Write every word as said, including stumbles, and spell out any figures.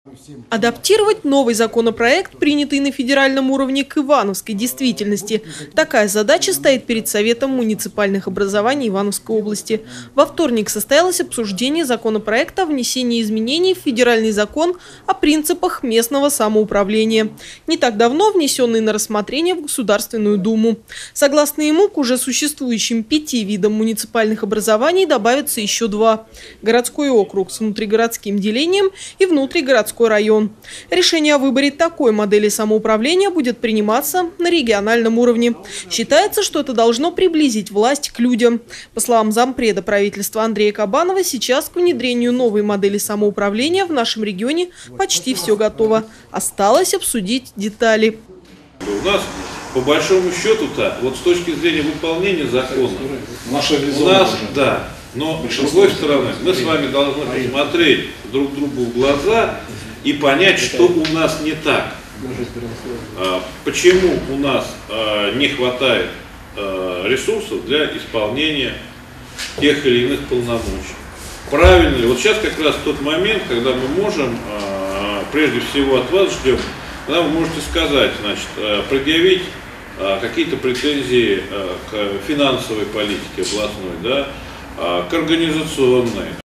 Адаптировать новый законопроект, принятый на федеральном уровне, к ивановской действительности. Такая задача стоит перед Советом муниципальных образований Ивановской области. Во вторник состоялось обсуждение законопроекта о внесении изменений в федеральный закон о принципах местного самоуправления, не так давно внесенный на рассмотрение в Государственную Думу. Согласно ему, к уже существующим пяти видам муниципальных образований добавится еще два – городской округ с внутригородским делением и внутригородской район. Решение о выборе такой модели самоуправления будет приниматься на региональном уровне. Считается, что это должно приблизить власть к людям. По словам зампреда правительства Андрея Кабанова, сейчас к внедрению новой модели самоуправления в нашем регионе почти все готово. Осталось обсудить детали. У нас, по большому счету-то, вот с точки зрения выполнения закона, у нас, да, но с другой стороны, мы с вами должны посмотреть друг другу в глаза и понять, что у нас не так. Почему у нас не хватает ресурсов для исполнения тех или иных полномочий. Правильно ли? Вот сейчас как раз тот момент, когда мы можем, прежде всего от вас ждем, когда вы можете сказать, значит, предъявить какие-то претензии к финансовой политике областной, да, к организационной.